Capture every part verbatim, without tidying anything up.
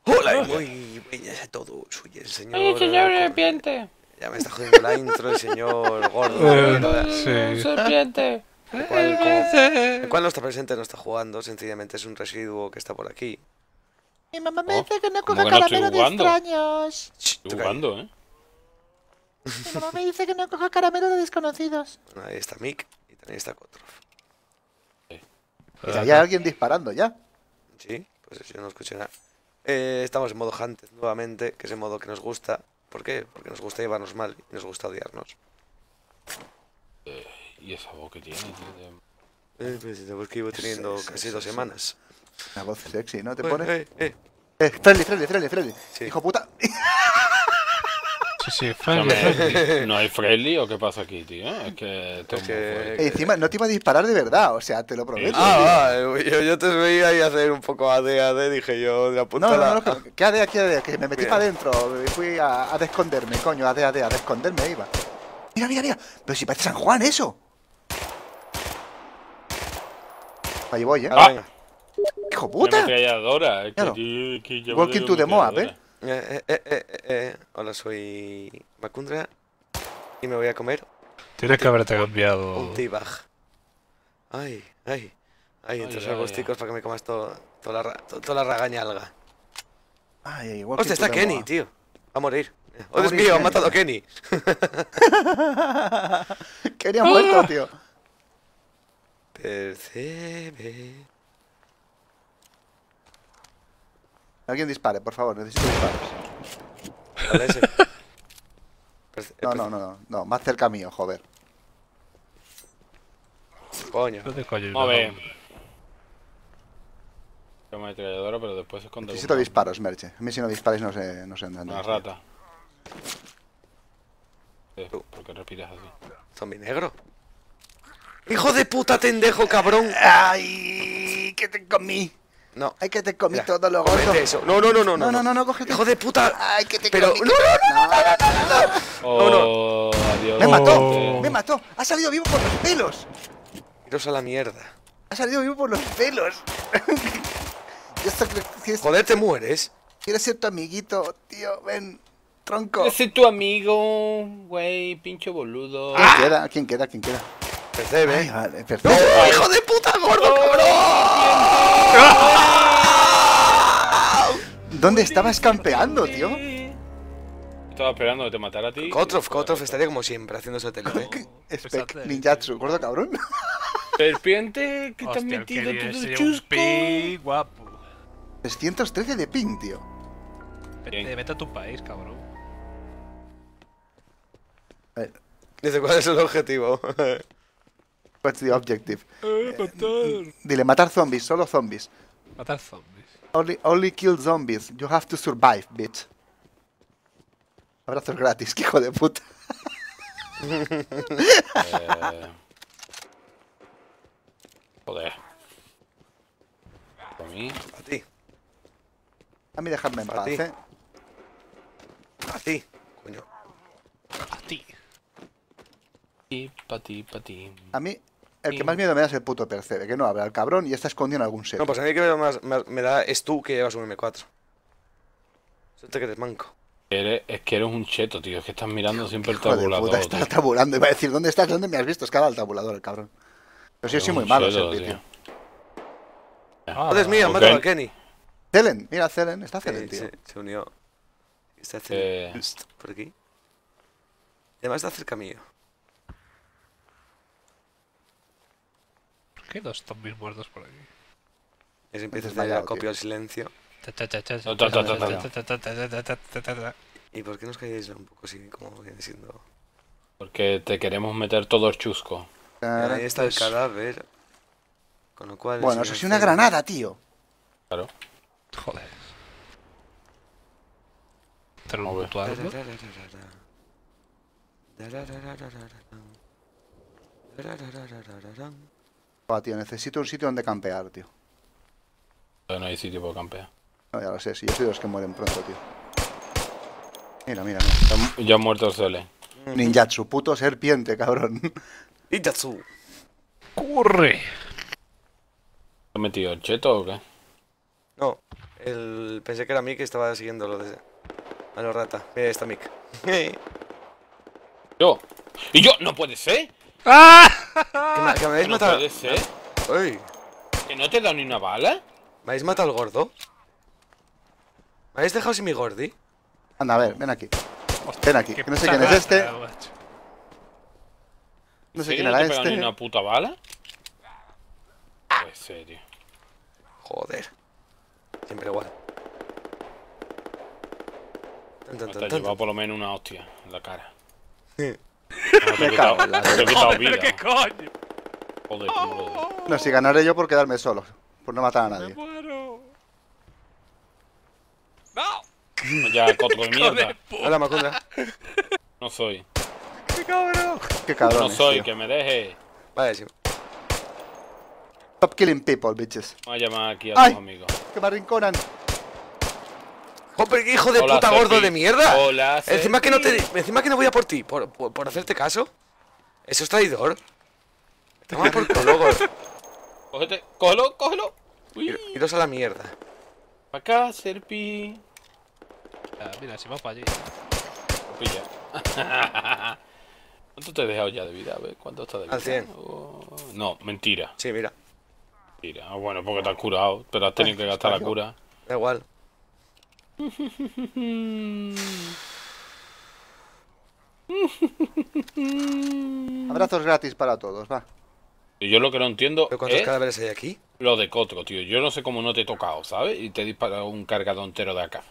Hola y muy buenas a todos. Soy el señor. ¡Ay, señor Cor- serpiente! Ya me está jodiendo la intro el señor gordo de Eh, mierda. sí. ¡Serpiente! El cual, como- el cual no está presente, no está jugando. Sencillamente es un residuo que está por aquí. Mi mamá me Oh, dice que no ¿cómo coja que no estoy caramelo de jugando? extraños. Shh, Estoy tú jugando, ¿eh? Mi mamá me dice que no coja caramelo de desconocidos. calla. Ahí está Mick y también está Kotrov. Mira, ya hay alguien disparando ya. Sí, pues yo no escuché nada. Eh, estamos en modo Hunted nuevamente, que es el modo que nos gusta. ¿Por qué? Porque nos gusta llevarnos mal y nos gusta odiarnos. ¿Y esa voz que tiene, tío? Eh, pues tenemos que llevo teniendo Eso, casi eso, dos eso. semanas. Una voz sexy, ¿no? ¿Te Eh, pones? eh, eh. Eh, friendly, friendly, friendly, friendly. Sí. Hijo puta. Sí, sí, O sea, friendly, friendly. ¿me- ¿No hay friendly o qué pasa aquí, tío? Es que... esto Es es que- muy fuerte. Eh, encima, no te iba a disparar de verdad, o sea, te lo prometo. Ah, va, yo, yo te veía ahí hacer un poco A D A D, dije yo, de la puta No, no, la- no, no, que- que A D, aquí A D, que me metí Mira. para adentro, me fui a, a esconderme, coño, A D, A D, a esconderme iba. Mira, mira, mira, pero si parece San Juan eso. Ahí voy, eh. Ah, venga. Hijo Una puta. ametralladora, es que, Claro. tío, es que ya Walking me to the Moab, ametralladora. Eh, eh, eh, eh, eh. Hola, soy Macundra y me voy a comer Tienes que haberte cambiado. un teabag. Ay, ay, ay, entre Ay, los ay, agosticos para que me comas todo, toda, la, ra- to- toda la ragaña alga. Ay, ay, walking Hostia, to está the Kenny, Moab. tío. Va a morir. Oh, a Dios morir mío, han Kenny. matado a Kenny. Kenny ha muerto, tío. Percebe. Alguien dispare, por favor, necesito disparos. Vale, ese. Perce- No, no, no, no, no, más cerca mío, joder. Coño. No te coño, Vamos a ver. no. Una ametralladora, pero después se esconde Necesito una- disparos, Merche. A mí si no disparáis no sé, no sé dónde Una andáis. rata. Eh, ¿Por qué respiras así? Zombie negro. ¡Hijo de puta, tendejo, cabrón! ¡Ay! ¡Que te comí! No. ¡Ay, que te comí Mira, todo lo gordo! cómete eso. No, no, no, no, No, no, no, no, cógete. ¡Hijo de puta! ¡Ay, que te Pero- comí! no, que- no, no, no, no, no. Oh, adiós. ¡Me mató! Oh. ¡Me mató! ¡Ha salido vivo por los pelos! Iros a la mierda. ¡Ha salido vivo por los pelos! Yo esto creo que es- Joder, te mueres. quiero ser tu amiguito, tío. Ven, tronco. Yo soy tu amigo, güey, pinche boludo. ¿Quién queda? ¿Quién queda? ¿Quién queda? Percebe. Ay, vale, ¡No! perfecto. ¡Hijo de puta, gordo, cabrón! ¿Dónde estabas campeando, tío? Estaba esperando que te matara a ti. Kotrov, Kotrov estaría como siempre haciendo su tele. Spec Ninjatsu, gordo cabrón. Serpiente, que te has Hostia, el metido Kenny todo sería un chusco. pi guapo. trescientos trece de ping, tío. Vete, Bien. vete a tu país, cabrón. A ver, Dice, ¿cuál es el objetivo? what's the objective? Eh, matar. Dile, matar zombies, solo zombies. Matar zombies. Only, only kill zombies. You have to survive, bitch. Abrazos gratis, que hijo de puta. Eh, Joder. Para mí. A ti, A mí dejarme en Para paz, ti. eh. a ti. Coño. A ti. Y pa' ti, pa' ti. A mí, el que más miedo me da es el puto Percebe, que no habla el cabrón y está escondido en algún set. No, pues a mí que me, más, más- me da es tú que llevas un eme cuatro. Suerte que eres manco. Eres- es que eres un cheto, tío. Es que estás mirando siempre el Hijo de tabulador. puta, está tío. tabulando. Iba a decir, ¿dónde estás? ¿Dónde me has visto? Es que ha dado el tabulador, el cabrón. Pero sí, Es soy muy un malo, cheto, Serpi, tío. tío. Ah, Joder, mío, han ok. matado a Kenny. Celen, mira, Celen, está Sí, Celen, tío. se, se unió. Está Eh. cerca. Por aquí. Y además está cerca mío. ¿Por qué hay dos zombies muertos por aquí? Y se empieza a hacer desmayado, acopio tío. al silencio. Ta, ta, ta, ta, Ta, ta, ta, ta, ta, ta, ta, ta, ta, ta, ta, ta, ta, ta. ¿Y por qué nos calláis un poco así como viene siendo? Porque te queremos meter todo el chusco. Ahí está el cadáver. Con lo cual. el Bueno, eso sí, una silencio- granada, tío. Claro. Joder. Tener un Joder. puto árbol. Buah, tío, necesito un sitio donde campear, tío. No hay sitio para campear. No, ya lo sé, si yo soy de los que mueren pronto, tío. Mira, mira, mira. Ya, mu- ya ha muerto el Cele. Ninjatsu, puto serpiente, cabrón. Ninjatsu. ¡Corre! ¿Te has metido el cheto o qué? No, el... pensé que era Mick y estaba siguiendo lo de... A los rata. Mira, ahí está Mick. Yo. Y yo, no puede ser. ¡Ah! ¿Que me, que me habéis No matado? puede ser. Uy, Que no te he dado ni una bala. ¿me habéis matado al gordo? ¿Me habéis dejado sin mi gordi? Anda, a ver, ven aquí. Hostia, Ven aquí, qué que no sé puta quién es este. rata, macho. No sé ¿En quién serio era no te he pegado ni este. una puta bala? En serio. Joder. Siempre igual. Tan, tan, Me tan, has tan, llevado por lo menos una hostia en la cara. tan. No te he Me cago quitado, en la- no te he quitado Joder, vida. pero qué coño. Joder, cómo lo digo. No, si ganaré yo por quedarme solo. Por no matar a Me nadie. muero. ¡No! Ya, cotro de ¡Hijo de mierda. puta! Hola, Macundra. No soy. ¡Qué cabrón! Qué No cabrones, soy, tío. que me deje. Vale, sí. Stop killing people, bitches. Vamos a llamar aquí a ¡Ay! tus amigos. Que me arrinconan. ¡Joder, qué hijo de Hola, puta Serpi. gordo de mierda! Hola, Encima que no te, Serpi. encima que no voy a por ti, por, por, por hacerte caso. Eso es traidor. Toma por culo, gordo. Cógete, cógelo, cógelo. Uy. Ir- Iros a la mierda. Pa' acá, Serpi. Ah, mira, si va para allí. Lo pilla. ¿Cuánto te he dejado ya de vida? A ver, ¿cuánto está de vida? Al cien. Oh, no, mentira. Sí, mira. Mentira. Ah, bueno, porque te has curado, pero has tenido que gastar la cura. Da igual. Abrazos gratis para todos, va. Y yo lo que no entiendo ¿Pero cuántos es cadáveres hay aquí? lo de Cotro, tío. Yo no sé cómo no te he tocado, ¿sabes? Y te he disparado un cargador entero de acá.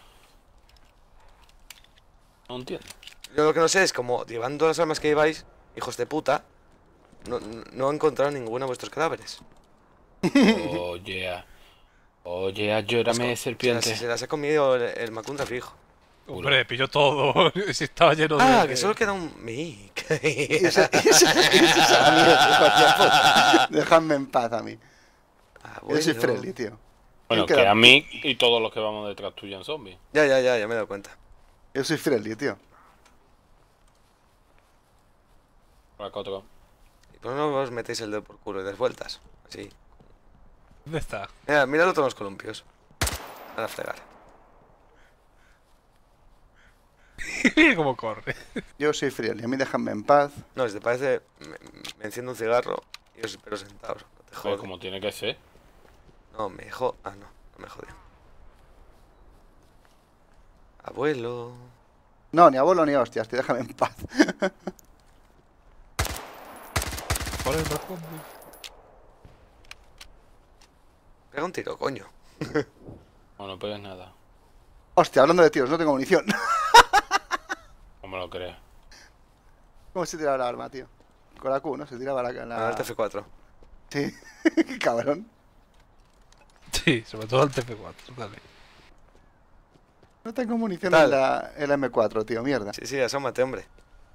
No entiendo. Yo lo que no sé es como, llevando las armas que lleváis, hijos de puta, no, no, no he encontrado ninguno de vuestros cadáveres. Oye, oye, llórame, Se las, serpiente. se las ha comido el, el Macundra fijo. Hombre, pilló todo. Si estaba lleno de. Ah, que solo queda un Mick. Y ese, y ese, y ese es amigo, hijo de puta. Dejadme en paz a mí. Ah, Yo soy bueno. friendly, tío. Bueno, ¿Quién que queda? a mí y todos los que vamos detrás tuya en zombies. Ya, ya, ya, ya me he dado cuenta. Yo soy friendly, tío. Hola, Cotro. ¿Y por qué no os metéis el dedo por culo y das vueltas? Así. ¿Dónde está? Mira, mira todos los columpios. A fregar. Mira cómo corre. Yo soy friendly, a mí déjame en paz. No, si te parece, me, me enciendo un cigarro y os espero sentados. No te Joder, jodas. como tiene que ser. No, me jod... Ah, no, no me jodió. Abuelo... No, ni abuelo ni hostias, tío, déjame en paz. Por el balcón. Pega un tiro, coño. No, no pegues nada. Hostia, hablando de tiros, no tengo munición. No me lo crees. ¿Cómo se tiraba la arma, tío? Con la Q, ¿no? Se tiraba la... Con la... el T F cuatro. Sí, qué cabrón. Sí, sobre todo el T F cuatro, dale. No tengo munición Tal. en la, en la M cuatro, tío, mierda. Sí, sí, asómate, hombre.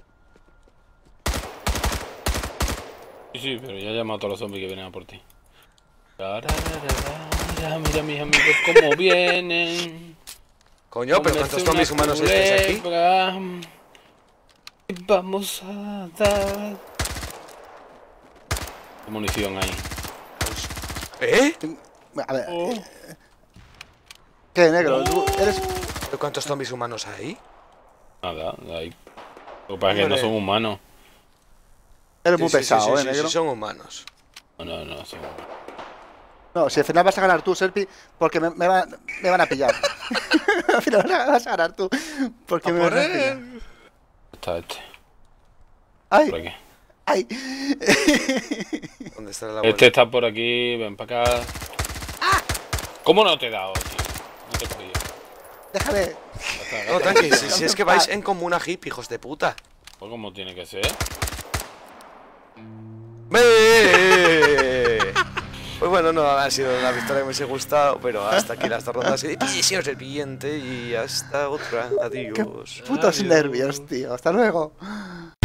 Sí, sí, pero ya he llamado a todos los zombies que vienen a por ti. Tarararara, mira mis amigos cómo vienen. Coño, pero Comerse ¿cuántos zombies una humanos estáis aquí? culebra. Y vamos a dar munición ahí. ¿Eh? A ver, Oh. ¿qué, negro? ¿Tú eres...? ¿Pero cuántos zombies humanos hay? Nada, de ahí. Lo que pasa es que no Hombre. son humanos. Eres Sí, muy sí, pesado, sí, ¿eh, sí, negro? sí, son humanos. No, no, no son humanos. No, si al final vas a ganar tú, Serpi, porque me, me, van, me van a pillar. Al final vas a ganar tú, porque ¡A me por van a pillar. él! Está este. ¡Ay! Por aquí. ¡Ay! ¿Dónde está el abuelo? Este está por aquí, ven para acá. ¿Cómo no te he dado, tío? No te he cogido. Déjame. Ya está, No, ya tranqui, está. si, si es que vais en comuna hip, hijos de puta. Pues como tiene que ser. ¡Ve! Pues bueno, no ha sido una victoria que me hubiese gustado, pero hasta aquí las dos rondas. Y señor serpiente, y hasta otra. Adiós. Putos Adiós. nervios, tío. Hasta luego.